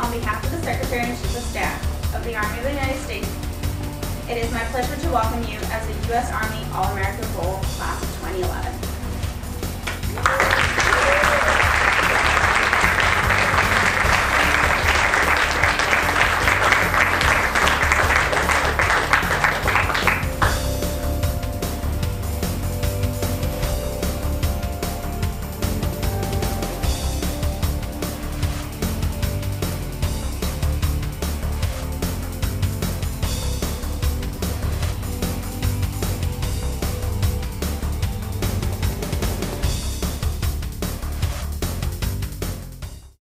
on behalf of the Secretary and Chief of Staff of the Army of the United States, it is my pleasure to welcome you as a U.S. Army All-American Bowl Class of 2011.